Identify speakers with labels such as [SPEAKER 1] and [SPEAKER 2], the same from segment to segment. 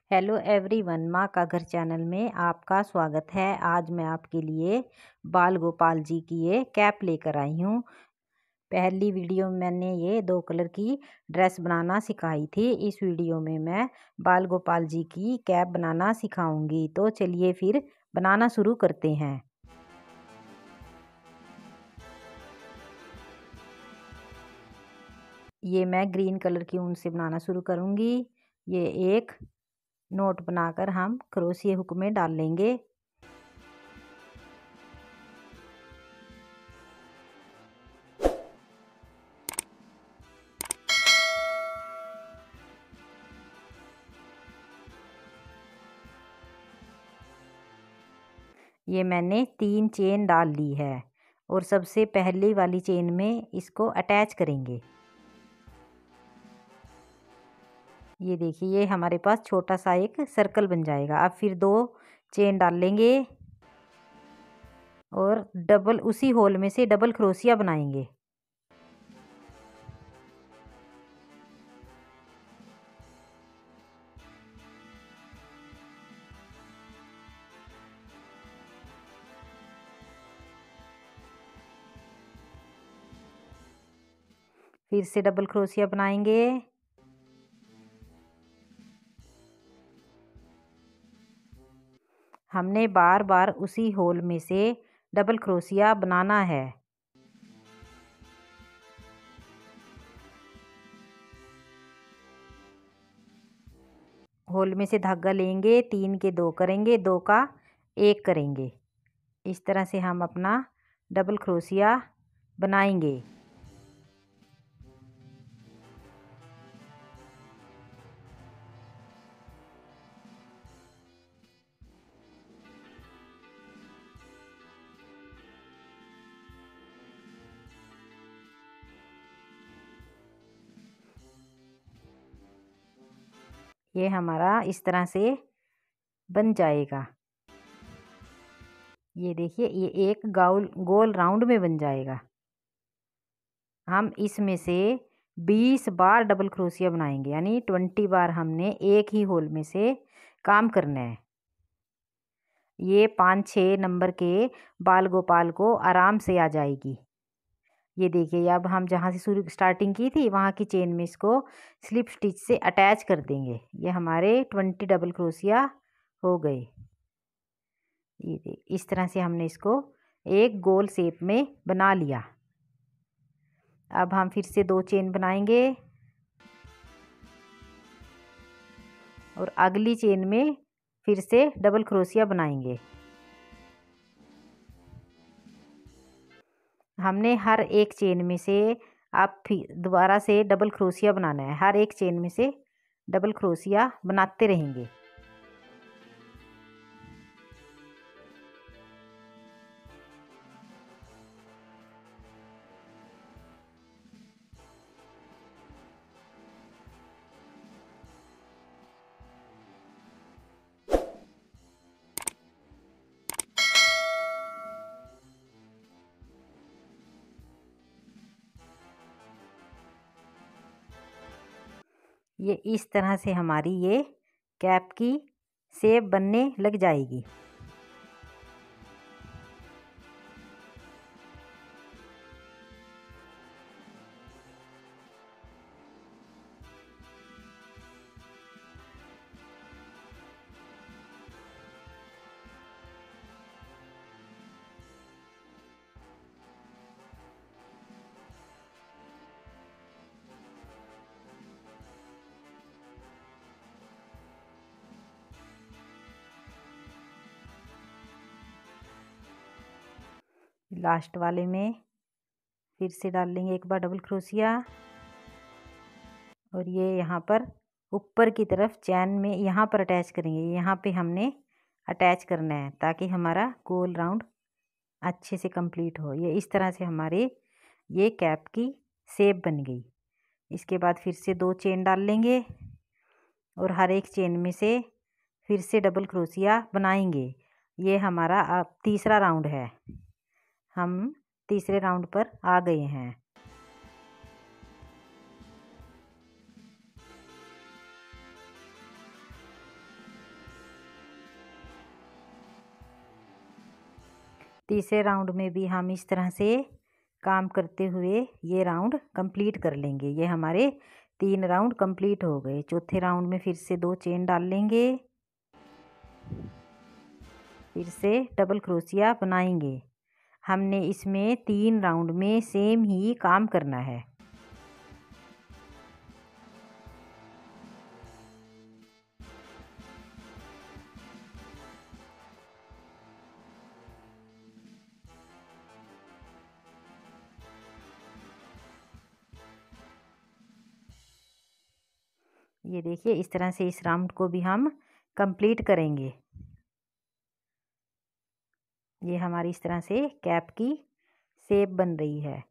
[SPEAKER 1] Hello everyone, माँ का घर चैनल में आपका स्वागत है। आज मैं आपके लिए बाल गोपाल जी की ये कैप लेकर आई हूँ। पहली वीडियो में मैंने ये 2 कलर की ड्रेस बनाना सिखाई थी। इस वीडियो में मैं बाल गोपाल जी की कैप बनाना सिखाऊंगी। तो चलिए फिर बनाना शुरू करते हैं। ये मैं ग्रीन कलर की ऊन से बनाना शुरू करूँगी। ये एक नोट बनाकर हम क्रोशिया हुक में डाल लेंगे। ये मैंने 3 चेन डाल ली है और सबसे पहली वाली चेन में इसको अटैच करेंगे। ये देखिए, ये हमारे पास छोटा सा एक सर्कल बन जाएगा। अब फिर 2 चेन डाल लेंगे और डबल उसी होल में से डबल क्रोशिया बनाएंगे। फिर से डबल क्रोशिया बनाएंगे। हमने बार बार उसी होल में से डबल क्रोशिया बनाना है। होल में से धागा लेंगे, 3 के 2 करेंगे, 2 का 1 करेंगे। इस तरह से हम अपना डबल क्रोशिया बनाएंगे। ये हमारा इस तरह से बन जाएगा। ये देखिए, ये एक गोल राउंड में बन जाएगा। हम इसमें से 20 बार डबल क्रोशिया बनाएंगे, यानी 20 बार हमने एक ही होल में से काम करना है। ये 5-6 नंबर के बाल गोपाल को आराम से आ जाएगी। ये देखिए, अब हम जहाँ से शुरू स्टार्टिंग की थी वहाँ की चेन में इसको स्लिप स्टिच से अटैच कर देंगे। ये हमारे 20 डबल क्रोशिया हो गए। ये देख, इस तरह से हमने इसको एक गोल शेप में बना लिया। अब हम फिर से 2 चेन बनाएंगे और अगली चेन में फिर से डबल क्रोशिया बनाएंगे। हमने हर एक चेन में से अब फिर दोबारा से डबल क्रोशिया बनाना है। हर एक चेन में से डबल क्रोशिया बनाते रहेंगे। ये इस तरह से हमारी ये कैप की शेप बनने लग जाएगी। लास्ट वाले में फिर से डाल लेंगे एक बार डबल क्रोशिया और ये यहाँ पर ऊपर की तरफ चैन में यहाँ पर अटैच करेंगे। यहाँ पे हमने अटैच करना है ताकि हमारा गोल राउंड अच्छे से कंप्लीट हो। ये इस तरह से हमारे ये कैप की शेप बन गई। इसके बाद फिर से 2 चेन डाल लेंगे और हर एक चेन में से फिर से डबल क्रोशिया बनाएंगे। ये हमारा अब तीसरा राउंड है। हम तीसरे राउंड पर आ गए हैं। तीसरे राउंड में भी हम इस तरह से काम करते हुए ये राउंड कंप्लीट कर लेंगे। ये हमारे 3 राउंड कंप्लीट हो गए। चौथे राउंड में फिर से 2 चेन डाल लेंगे, फिर से डबल क्रोशिया बनाएंगे। हमने इसमें 3 राउंड में सेम ही काम करना है। ये देखिए इस तरह से इस राउंड को भी हम कंप्लीट करेंगे। ये हमारी इस तरह से कैप की शेप बन रही है।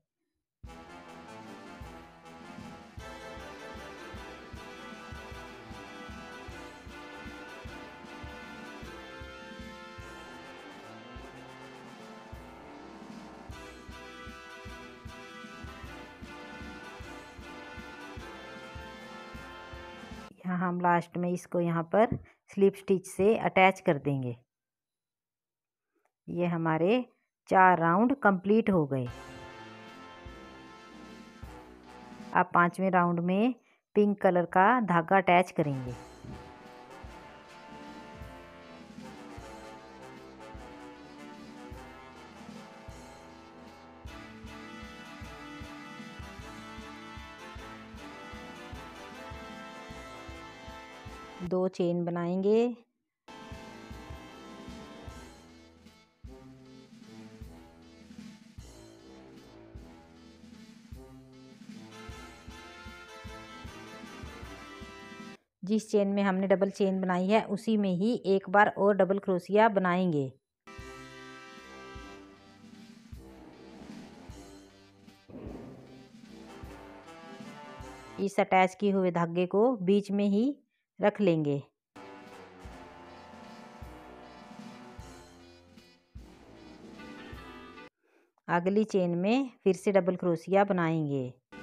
[SPEAKER 1] यहाँ हम लास्ट में इसको यहाँ पर स्लिप स्टिच से अटैच कर देंगे। ये हमारे 4 राउंड कंप्लीट हो गए। अब 5वें राउंड में पिंक कलर का धागा अटैच करेंगे। दो चेन बनाएंगे, जिस चेन में हमने डबल चेन बनाई है उसी में ही एक बार और डबल क्रोशिया बनाएंगे। इस अटैच किए हुए धागे को बीच में ही रख लेंगे। अगली चेन में फिर से डबल क्रोशिया बनाएंगे।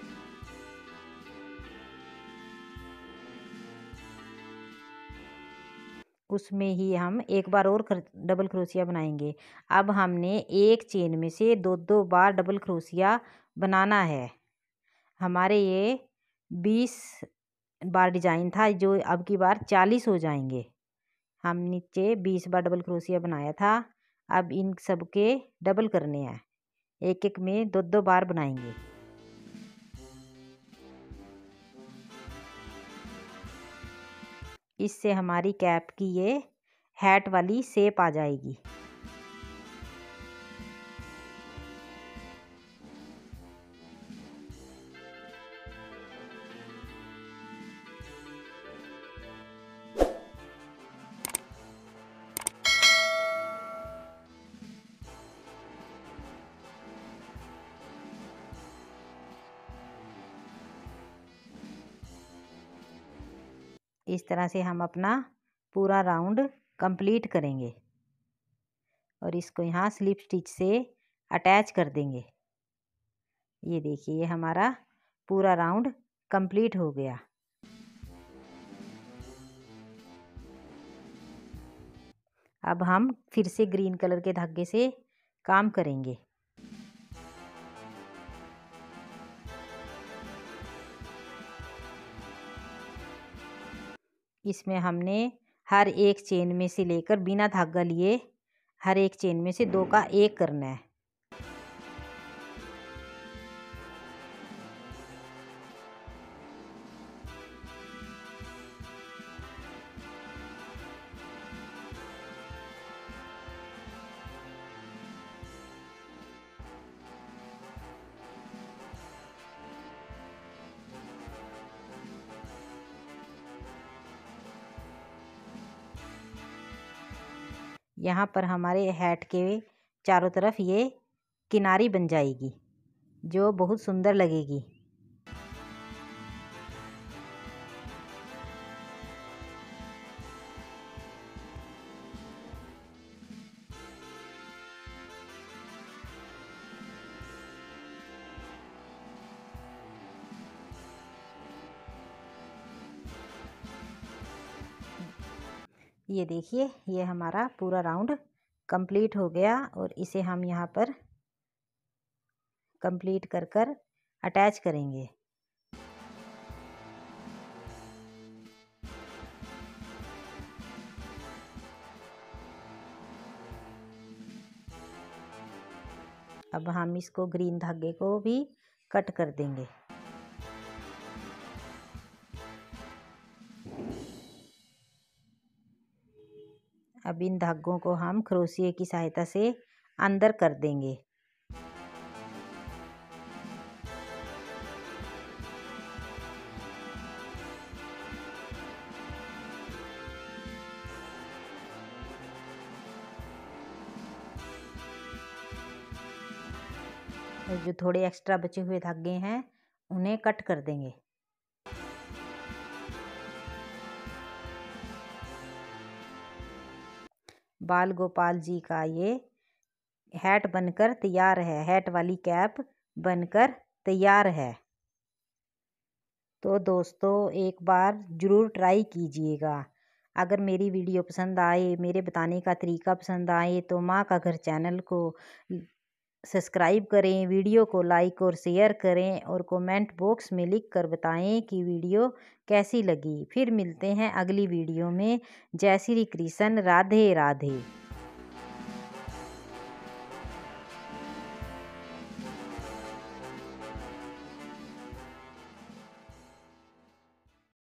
[SPEAKER 1] उसमें ही हम एक बार और डबल क्रोशिया बनाएंगे। अब हमने एक चेन में से 2-2 बार डबल क्रोशिया बनाना है। हमारे ये 20 बार डिजाइन था, जो अब की बार 40 हो जाएंगे। हम नीचे 20 बार डबल क्रोशिया बनाया था, अब इन सब के डबल करने हैं। एक एक में 2-2 बार बनाएंगे। इससे हमारी कैप की ये हैट वाली शेप आ जाएगी। इस तरह से हम अपना पूरा राउंड कंप्लीट करेंगे और इसको यहाँ स्लिप स्टिच से अटैच कर देंगे। ये देखिए ये हमारा पूरा राउंड कंप्लीट हो गया। अब हम फिर से ग्रीन कलर के धागे से काम करेंगे। इसमें हमने हर एक चेन में से लेकर बिना धागा लिए हर एक चेन में से 2 का 1 करना है। यहाँ पर हमारे हैट के चारों तरफ ये किनारी बन जाएगी जो बहुत सुंदर लगेगी। ये देखिए ये हमारा पूरा राउंड कंप्लीट हो गया और इसे हम यहाँ पर कंप्लीट कर कर अटैच करेंगे। अब हम इसको ग्रीन धागे को भी कट कर देंगे। अब इन धागों को हम क्रोशिया की सहायता से अंदर कर देंगे। और जो थोड़े एक्स्ट्रा बचे हुए धागे हैं उन्हें कट कर देंगे। बाल गोपाल जी का ये हैट बनकर तैयार है, हैट वाली कैप बनकर तैयार है। तो दोस्तों एक बार ज़रूर ट्राई कीजिएगा। अगर मेरी वीडियो पसंद आए, मेरे बताने का तरीका पसंद आए तो माँ का घर चैनल को सब्सक्राइब करें, वीडियो को लाइक और शेयर करें और कमेंट बॉक्स में लिख कर बताएं कि वीडियो कैसी लगी। फिर मिलते हैं अगली वीडियो में। जय श्री कृष्ण, राधे राधे।